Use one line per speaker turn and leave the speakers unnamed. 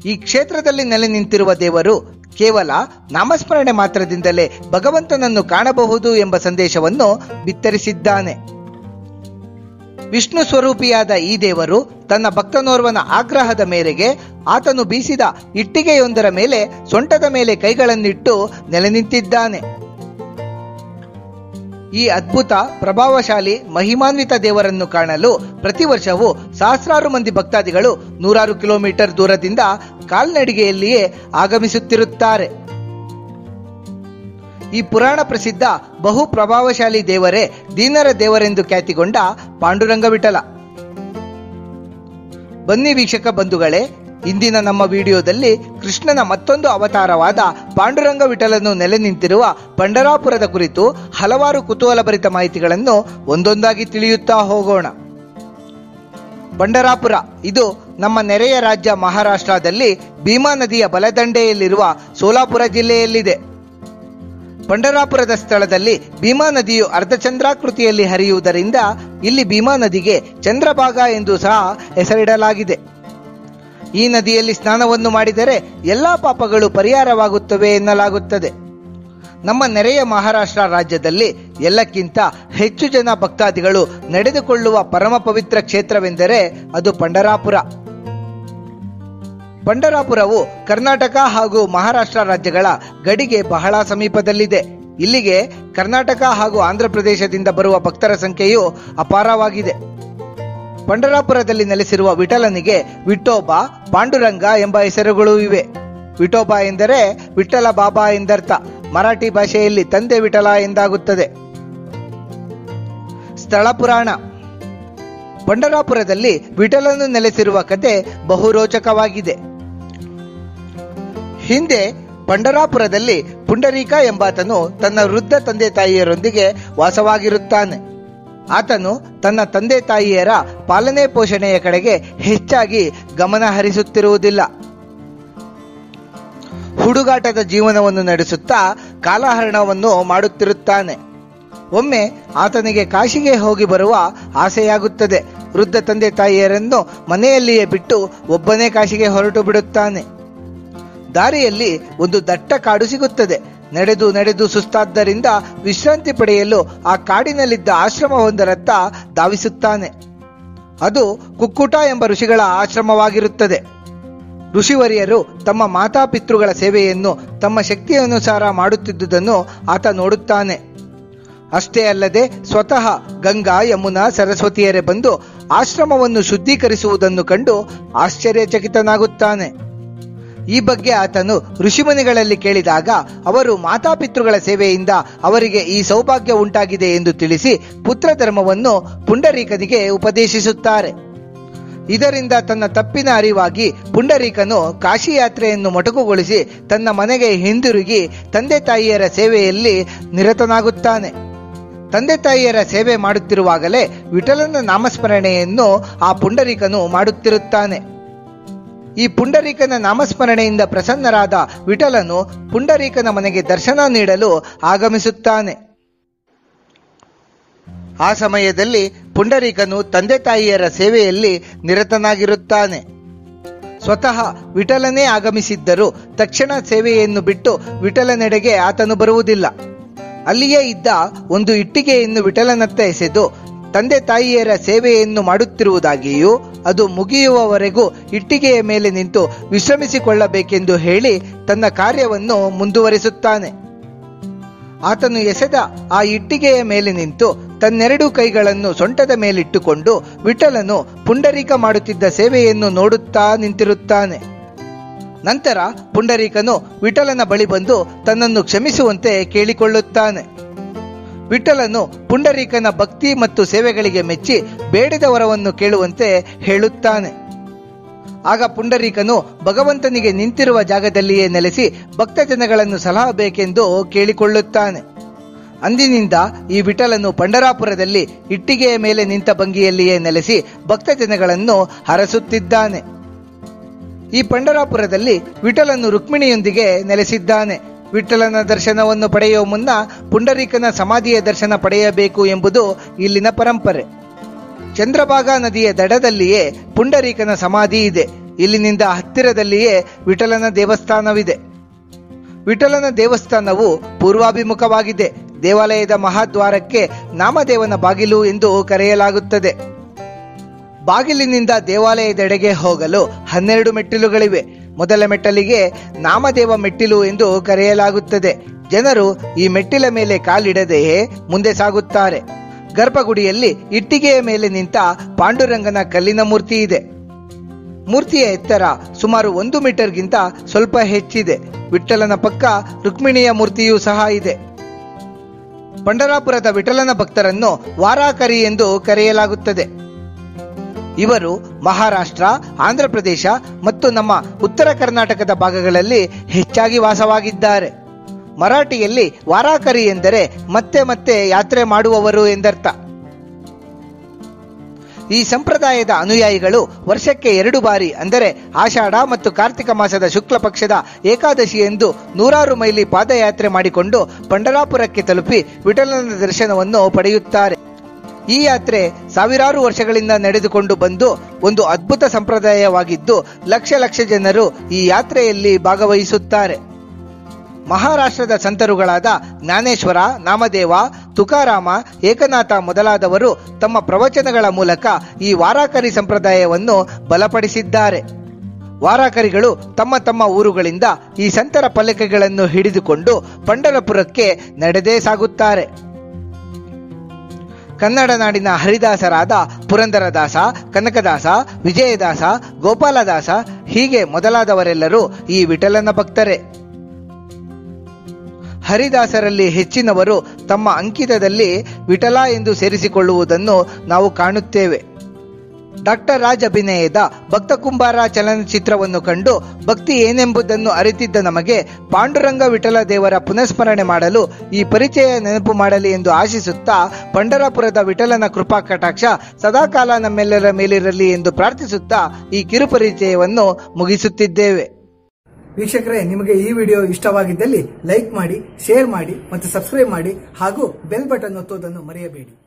ಈ ಕ್ಷೇತ್ರದಲ್ಲಿ ನೆಲೆ ನಿಂತಿರುವ ದೇವರು ಕೇವಲ ನಾಮಸ್ಮರಣೆ ಮಾತ್ರದಿಂದಲೇ ಭಗವಂತನನ್ನು ಕಾಣಬಹುದು ಎಂಬ ಸಂದೇಶವನ್ನು ಬಿತ್ತರಿಸಿದ್ದಾನೆ. ವಿಷ್ಣು ಸ್ವರೂಪಿಯಾದ ಈ ದೇವರು ತನ್ನ ಭಕ್ತನೋರ್ವನ ಆಗ್ರಹದ ಮೇರೆಗೆ ಆತನು ಬೀಸಿದ ಇಟ್ಟಿಗೆಯೊಂದರ ಮೇಲೆ ಸೊಂಟದ ಮೇಲೆ ಕೈಗಳನ್ನಿಟ್ಟು ನೆಲೆ ನಿಂತಿದ್ದಾನೆ. ಈ ಅದ್ಭುತ ಪ್ರಭಾವಶಾಲಿ ಮಹಿಮಾನ್ವಿತ ದೇವರನ್ನು ಕಾಣಲು ಪ್ರತಿ ವರ್ಷವೂ ಸಹಸ್ರಾರು ಮಂದಿ ಭಕ್ತಾದಿಗಳು ನೂರಾರು ಕಿಲೋಮೀಟರ್ ದೂರದಿಂದ ಕಾಲ್ನಡಿಗೆಯಲ್ಲಿಯೇ ಆಗಮಿಸುತ್ತಿರುತ್ತಾರೆ. ಈ ಪುರಾಣ ಪ್ರಸಿದ್ಧ ಬಹು ಪ್ರಭಾವಶಾಲಿ ದೇವರೇ ದೀನರ ದೇವರೆಂದು ಖ್ಯಾತಿಗೊಂಡ ಪಾಂಡುರಂಗ ವಿಠಲ. ಬನ್ನಿ ವೀಕ್ಷಕ ಬಂಧುಗಳೇ, ಇಂದಿನ ನಮ್ಮ ವಿಡಿಯೋದಲ್ಲಿ ಕೃಷ್ಣನ ಮತ್ತೊಂದು ಅವತಾರವಾದ ಪಾಂಡುರಂಗ ವಿಠಲನು ನೆಲೆ ನಿಂತಿರುವ ಪಂಢರಾಪುರದ ಕುರಿತು ಹಲವಾರು ಕುತೂಹಲಭರಿತ ಮಾಹಿತಿಗಳನ್ನು ಒಂದೊಂದಾಗಿ ತಿಳಿಯುತ್ತಾ ಹೋಗೋಣ. ಪಂಢರಾಪುರ ಇದು ನಮ್ಮ ನೆರೆಯ ರಾಜ್ಯ ಮಹಾರಾಷ್ಟ್ರದಲ್ಲಿ ಭೀಮಾ ನದಿಯ ಬಲದಂಡೆಯಲ್ಲಿರುವ ಸೋಲಾಪುರ ಜಿಲ್ಲೆಯಲ್ಲಿದೆ. ಪಂಢರಾಪುರದ ಸ್ಥಳದಲ್ಲಿ ಭೀಮಾ ನದಿಯು ಅರ್ಧಚಂದ್ರಾಕೃತಿಯಲ್ಲಿ ಹರಿಯುವುದರಿಂದ ಇಲ್ಲಿ ಭೀಮಾ ನದಿಗೆ ಚಂದ್ರಭಾಗ ಎಂದು ಸಹ ಹೆಸರಿಡಲಾಗಿದೆ. ಈ ನದಿಯಲ್ಲಿ ಸ್ನಾನವನ್ನು ಮಾಡಿದರೆ ಎಲ್ಲಾ ಪಾಪಗಳು ಪರಿಹಾರವಾಗುತ್ತವೆ ಎನ್ನಲಾಗುತ್ತದೆ. ನಮ್ಮ ನೆರೆಯ ಮಹಾರಾಷ್ಟ್ರ ರಾಜ್ಯದಲ್ಲಿ ಎಲ್ಲಕ್ಕಿಂತ ಹೆಚ್ಚು ಜನ ಭಕ್ತಾದಿಗಳು ನಡೆದುಕೊಳ್ಳುವ ಪರಮ ಪವಿತ್ರ ಕ್ಷೇತ್ರವೆಂದರೆ ಅದು ಪಂಢರಾಪುರ. ಪಂಢರಾಪುರವು ಕರ್ನಾಟಕ ಹಾಗೂ ಮಹಾರಾಷ್ಟ್ರ ರಾಜ್ಯಗಳ ಗಡಿಗೆ ಬಹಳ ಸಮೀಪದಲ್ಲಿದೆ. ಇಲ್ಲಿಗೆ ಕರ್ನಾಟಕ ಹಾಗೂ ಆಂಧ್ರ ಪ್ರದೇಶದಿಂದ ಬರುವ ಭಕ್ತರ ಸಂಖ್ಯೆಯು ಅಪಾರವಾಗಿದೆ. ಪಂಢರಾಪುರದಲ್ಲಿ ನೆಲೆಸಿರುವ ವಿಠಲನಿಗೆ ವಿಠೋಬಾ, ಪಾಂಡುರಂಗ ಎಂಬ ಹೆಸರುಗಳು ಇವೆ. ವಿಠೋಬಾ ಎಂದರೆ ವಿಠಲ ಬಾಬಾ ಎಂದರ್ಥ. ಮರಾಠಿ ಭಾಷೆಯಲ್ಲಿ ತಂದೆ ವಿಠಲ ಎಂದಾಗುತ್ತದೆ. ಸ್ಥಳ ಪುರಾಣ. ಪಂಢರಾಪುರದಲ್ಲಿ ವಿಠಲನು ನೆಲೆಸಿರುವ ಕತೆ ಬಹು ರೋಚಕವಾಗಿದೆ. ಹಿಂದೆ ಪಂಢರಾಪುರದಲ್ಲಿ ಪುಂಡರೀಕ ಎಂಬಾತನು ತನ್ನ ವೃದ್ಧ ತಂದೆ ತಾಯಿಯರೊಂದಿಗೆ ವಾಸವಾಗಿರುತ್ತಾನೆ. ಆತನು ತನ್ನ ತಂದೆ ತಾಯಿಯರ ಪಾಲನೆ ಪೋಷಣೆಯ ಕಡೆಗೆ ಹೆಚ್ಚಾಗಿ ಗಮನ ಹರಿಸುತ್ತಿರುವುದಿಲ್ಲ. ಹುಡುಗಾಟದ ಜೀವನವನ್ನು ನಡೆಸುತ್ತಾ ಕಾಲಹರಣವನ್ನು ಮಾಡುತ್ತಿರುತ್ತಾನೆ. ಒಮ್ಮೆ ಆತನಿಗೆ ಕಾಶಿಗೆ ಹೋಗಿ ಬರುವ ಆಸೆಯಾಗುತ್ತದೆ. ವೃದ್ಧ ತಂದೆ ತಾಯಿಯರನ್ನು ಮನೆಯಲ್ಲಿಯೇ ಬಿಟ್ಟು ಒಬ್ಬನೇ ಕಾಶಿಗೆ ಹೊರಟು ಬಿಡುತ್ತಾನೆ. ದಾರಿಯಲ್ಲಿ ಒಂದು ದಟ್ಟ ಕಾಡು ಸಿಗುತ್ತದೆ. ನಡೆದು ಸುಸ್ತಾದ್ದರಿಂದ ವಿಶ್ರಾಂತಿ ಪಡೆಯಲು ಆ ಕಾಡಿನಲ್ಲಿದ್ದ ಆಶ್ರಮವೊಂದರತ್ತ ಧಾವಿಸುತ್ತಾನೆ. ಅದು ಕುಕ್ಕುಟ ಎಂಬ ಋಷಿಗಳ ಆಶ್ರಮವಾಗಿರುತ್ತದೆ. ಋಷಿವರಿಯರು ತಮ್ಮ ಮಾತಾಪಿತೃಗಳ ಸೇವೆಯನ್ನು ತಮ್ಮ ಶಕ್ತಿಯನುಸಾರ ಮಾಡುತ್ತಿದ್ದುದನ್ನು ಆತ ನೋಡುತ್ತಾನೆ. ಅಷ್ಟೇ ಅಲ್ಲದೆ ಸ್ವತಃ ಗಂಗಾ, ಯಮುನಾ, ಸರಸ್ವತಿಯರೇ ಬಂದು ಆಶ್ರಮವನ್ನು ಶುದ್ಧೀಕರಿಸುವುದನ್ನು ಕಂಡು ಆಶ್ಚರ್ಯಚಕಿತನಾಗುತ್ತಾನೆ. ಈ ಬಗ್ಗೆ ಆತನು ಋಷಿಮುನಿಗಳಲ್ಲಿ ಕೇಳಿದಾಗ ಅವರು ಮಾತಾಪಿತೃಗಳ ಸೇವೆಯಿಂದ ಅವರಿಗೆ ಈ ಸೌಭಾಗ್ಯ ಉಂಟಾಗಿದೆ ಎಂದು ತಿಳಿಸಿ ಪುತ್ರ ಧರ್ಮವನ್ನು ಪುಂಡರೀಕನಿಗೆ ಉಪದೇಶಿಸುತ್ತಾರೆ. ಇದರಿಂದ ತನ್ನ ತಪ್ಪಿನ ಅರಿವಾಗಿ ಪುಂಡರೀಕನು ಕಾಶಿ ಯಾತ್ರೆಯನ್ನು ಮೊಟಕುಗೊಳಿಸಿ ತನ್ನ ಮನೆಗೆ ಹಿಂದಿರುಗಿ ತಂದೆ ತಾಯಿಯರ ಸೇವೆಯಲ್ಲಿ ನಿರತನಾಗುತ್ತಾನೆ. ತಂದೆ ತಾಯಿಯರ ಸೇವೆ ಮಾಡುತ್ತಿರುವಾಗಲೇ ವಿಠಲನ ನಾಮಸ್ಮರಣೆಯನ್ನು ಆ ಪುಂಡರೀಕನು ಮಾಡುತ್ತಿರುತ್ತಾನೆ. ಈ ಪುಂಡರೀಕನ ನಾಮಸ್ಮರಣೆಯಿಂದ ಪ್ರಸನ್ನರಾದ ವಿಠಲನು ಪುಂಡರೀಕನ ಮನೆಗೆ ದರ್ಶನ ನೀಡಲು ಆಗಮಿಸುತ್ತಾನೆ. ಆ ಸಮಯದಲ್ಲಿ ಪುಂಡರೀಕನು ತಂದೆ ತಾಯಿಯರ ಸೇವೆಯಲ್ಲಿ ನಿರತನಾಗಿರುತ್ತಾನೆ. ಸ್ವತಃ ವಿಠಲನೇ ಆಗಮಿಸಿದ್ದರೂ ತಕ್ಷಣ ಸೇವೆಯನ್ನು ಬಿಟ್ಟು ವಿಠಲನೆಡೆಗೆ ಆತನು ಬರುವುದಿಲ್ಲ. ಅಲ್ಲಿಯೇ ಇದ್ದ ಒಂದು ಇಟ್ಟಿಗೆಯನ್ನು ವಿಠಲನತ್ತ ಎಸೆದು ತಂದೆ ತಾಯಿಯರ ಸೇವೆಯನ್ನು ಮಾಡುತ್ತಿರುವುದಾಗಿಯೂ ಅದು ಮುಗಿಯುವವರೆಗೂ ಇಟ್ಟಿಗೆಯ ಮೇಲೆ ನಿಂತು ವಿಶ್ರಮಿಸಿಕೊಳ್ಳಬೇಕೆಂದು ಹೇಳಿ ತನ್ನ ಕಾರ್ಯವನ್ನು ಮುಂದುವರಿಸುತ್ತಾನೆ. ಆತನು ಎಸೆದ ಆ ಇಟ್ಟಿಗೆಯ ಮೇಲೆ ನಿಂತು ತನ್ನೆರಡು ಕೈಗಳನ್ನು ಸೊಂಟದ ಮೇಲಿಟ್ಟುಕೊಂಡು ವಿಠಲನು ಪುಂಡರೀಕ ಮಾಡುತ್ತಿದ್ದ ಸೇವೆಯನ್ನು ನೋಡುತ್ತಾ ನಿಂತಿರುತ್ತಾನೆ. ನಂತರ ಪುಂಡರೀಕನು ವಿಠಲನ ಬಳಿ ಬಂದು ತನ್ನನ್ನು ಕ್ಷಮಿಸುವಂತೆ ಕೇಳಿಕೊಳ್ಳುತ್ತಾನೆ. ವಿಠಲನು ಪುಂಡರೀಕನ ಭಕ್ತಿ ಮತ್ತು ಸೇವೆಗಳಿಗೆ ಮೆಚ್ಚಿ ಬೇಡಿದ ವರವನ್ನು ಕೇಳುವಂತೆ ಹೇಳುತ್ತಾನೆ. ಆಗ ಪುಂಡರೀಕನು ಭಗವಂತನಿಗೆ ನಿಂತಿರುವ ಜಾಗದಲ್ಲಿಯೇ ನೆಲೆಸಿ ಭಕ್ತ ಜನಗಳನ್ನು ಸಲಹಬೇಕೆಂದು ಕೇಳಿಕೊಳ್ಳುತ್ತಾನೆ. ಅಂದಿನಿಂದ ಈ ವಿಠಲನು ಪಂಢರಾಪುರದಲ್ಲಿ ಇಟ್ಟಿಗೆಯ ಮೇಲೆ ನಿಂತ ಭಂಗಿಯಲ್ಲಿಯೇ ನೆಲೆಸಿ ಭಕ್ತ ಜನಗಳನ್ನು ಹರಸುತ್ತಿದ್ದಾನೆ. ಈ ಪಂಢರಾಪುರದಲ್ಲಿ ವಿಠಲನು ರುಕ್ಮಿಣಿಯೊಂದಿಗೆ ನೆಲೆಸಿದ್ದಾನೆ. ವಿಠಲನ ದರ್ಶನವನ್ನು ಪಡೆಯುವ ಮುನ್ನ ಪುಂಡರೀಕನ ಸಮಾಧಿಯ ದರ್ಶನ ಪಡೆಯಬೇಕು ಎಂಬುದು ಇಲ್ಲಿನ ಪರಂಪರೆ. ಚಂದ್ರಭಾಗಾ ನದಿಯ ದಡದಲ್ಲಿಯೇ ಪುಂಡರೀಕನ ಸಮಾಧಿ ಇದೆ. ಇಲ್ಲಿನಿಂದ ಹತ್ತಿರದಲ್ಲಿಯೇ ವಿಠಲನ ದೇವಸ್ಥಾನವಿದೆ. ವಿಠಲನ ದೇವಸ್ಥಾನವು ಪೂರ್ವಾಭಿಮುಖವಾಗಿದೆ. ದೇವಾಲಯದ ಮಹಾದ್ವಾರಕ್ಕೆ ನಾಮದೇವನ ಬಾಗಿಲು ಎಂದು ಕರೆಯಲಾಗುತ್ತದೆ. ಬಾಗಿಲಿನಿಂದ ದೇವಾಲಯದೆಡೆಗೆ ಹೋಗಲು 12 ಮೆಟ್ಟಿಲುಗಳಿವೆ. ಮೊದಲ ಮೆಟ್ಟಲಿಗೆ ನಾಮದೇವ ಮೆಟ್ಟಿಲು ಎಂದು ಕರೆಯಲಾಗುತ್ತದೆ. ಜನರು ಈ ಮೆಟ್ಟಿಲ ಮೇಲೆ ಕಾಲಿಡದೆಯೇ ಮುಂದೆ ಸಾಗುತ್ತಾರೆ. ಗರ್ಭಗುಡಿಯಲ್ಲಿ ಇಟ್ಟಿಗೆಯ ಮೇಲೆ ನಿಂತ ಪಾಂಡುರಂಗನ ಕಲ್ಲಿನ ಮೂರ್ತಿ ಇದೆ. ಮೂರ್ತಿಯ ಎತ್ತರ ಸುಮಾರು 1 ಮೀಟರ್ಗಿಂತ ಸ್ವಲ್ಪ ಹೆಚ್ಚಿದೆ. ವಿಠಲನ ಪಕ್ಕ ರುಕ್ಮಿಣಿಯ ಮೂರ್ತಿಯೂ ಸಹ ಇದೆ. ಪಂಢರಾಪುರದ ವಿಠಲನ ಭಕ್ತರನ್ನು ವಾರಾಕರಿ ಎಂದು ಕರೆಯಲಾಗುತ್ತದೆ. ಇವರು ಮಹಾರಾಷ್ಟ್ರ, ಆಂಧ್ರಪ್ರದೇಶ ಮತ್ತು ನಮ್ಮ ಉತ್ತರ ಕರ್ನಾಟಕದ ಭಾಗಗಳಲ್ಲಿ ಹೆಚ್ಚಾಗಿ ವಾಸವಾಗಿದ್ದಾರೆ. ಮರಾಠಿಯಲ್ಲಿ ವಾರಾಕರಿ ಎಂದರೆ ಮತ್ತೆ ಮತ್ತೆ ಯಾತ್ರೆ ಮಾಡುವವರು ಎಂದರ್ಥ. ಈ ಸಂಪ್ರದಾಯದ ಅನುಯಾಯಿಗಳು ವರ್ಷಕ್ಕೆ 2 ಬಾರಿ ಅಂದರೆ ಆಷಾಢ ಮತ್ತು ಕಾರ್ತಿಕ ಮಾಸದ ಶುಕ್ಲ ಪಕ್ಷದ ಏಕಾದಶಿ ಎಂದು 100 ಮೈಲಿ ಪಾದಯಾತ್ರೆ ಮಾಡಿಕೊಂಡು ಪಂಢರಾಪುರಕ್ಕೆ ತಲುಪಿ ವಿಠಲನ ದರ್ಶನವನ್ನು ಪಡೆಯುತ್ತಾರೆ. ಈ ಯಾತ್ರೆ ಸಾವಿರಾರು ವರ್ಷಗಳಿಂದ ನಡೆದುಕೊಂಡು ಬಂದು ಒಂದು ಅದ್ಭುತ ಸಂಪ್ರದಾಯವಾಗಿದ್ದು ಲಕ್ಷ ಜನರು ಈ ಯಾತ್ರೆಯಲ್ಲಿ ಭಾಗವಹಿಸುತ್ತಾರೆ. ಮಹಾರಾಷ್ಟ್ರದ ಸಂತರುಗಳಾದ ಜ್ಞಾನೇಶ್ವರ, ನಾಮದೇವ, ತುಕಾರಾಮ, ಏಕನಾಥ ಮೊದಲಾದವರು ತಮ್ಮ ಪ್ರವಚನಗಳ ಮೂಲಕ ಈ ವಾರಾಕರಿ ಸಂಪ್ರದಾಯವನ್ನು ಬಲಪಡಿಸಿದ್ದಾರೆ. ವಾರಾಕರಿಗಳು ತಮ್ಮ ತಮ್ಮ ಊರುಗಳಿಂದ ಈ ಸಂತರ ಪಲ್ಲಕ್ಕಿಗಳನ್ನು ಹಿಡಿದುಕೊಂಡು ಪಂಢರಪುರಕ್ಕೆ ನಡೆದೇ ಸಾಗುತ್ತಾರೆ. ಕನ್ನಡ ನಾಡಿನ ಹರಿದಾಸರಾದ ಪುರಂದರದಾಸ, ಕನಕದಾಸ, ವಿಜಯದಾಸ, ಗೋಪಾಲದಾಸ ಹೀಗೆ ಮೊದಲಾದವರೆಲ್ಲರೂ ಈ ವಿಠಲನ ಭಕ್ತರೇ. ಹರಿದಾಸರಲ್ಲಿ ಹೆಚ್ಚಿನವರು ತಮ್ಮ ಅಂಕಿತದಲ್ಲಿ ವಿಠಲ ಎಂದು ಸೇರಿಸಿಕೊಳ್ಳುವುದನ್ನು ನಾವು ಕಾಣುತ್ತೇವೆ. ಡಾಕ್ಟರ್ ರಾಜ್ ಅಭಿನಯದ ಭಕ್ತ ಕುಂಬಾರ ಚಲನಚಿತ್ರವನ್ನು ಕಂಡು ಭಕ್ತಿ ಏನೆಂಬುದನ್ನು ಅರಿತಿದ್ದ ನಮಗೆ ಪಾಂಡುರಂಗ ವಿಠಲ ದೇವರ ಪುನಸ್ಮರಣೆ ಮಾಡಲು ಈ ಪರಿಚಯ ನೆನಪು ಮಾಡಲಿ ಎಂದು ಆಶಿಸುತ್ತಾ ಪಂಢರಾಪುರದ ವಿಠಲನ ಕೃಪಾ ಕಟಾಕ್ಷ ಸದಾಕಾಲ ನಮ್ಮೆಲ್ಲರ ಮೇಲಿರಲಿ ಎಂದು ಪ್ರಾರ್ಥಿಸುತ್ತಾ ಈ ಕಿರುಪರಿಚಯವನ್ನು ಮುಗಿಸುತ್ತಿದ್ದೇವೆ.
ವೀಕ್ಷಕರೇ, ನಿಮಗೆ ಈ ವಿಡಿಯೋ ಇಷ್ಟವಾಗಿದ್ದಲ್ಲಿ ಲೈಕ್ ಮಾಡಿ, ಶೇರ್ ಮಾಡಿ ಮತ್ತು ಸಬ್ಸ್ಕ್ರೈಬ್ ಮಾಡಿ ಹಾಗೂ ಬೆಲ್ ಬಟನ್ ಒತ್ತುವುದನ್ನು ಮರೆಯಬೇಡಿ.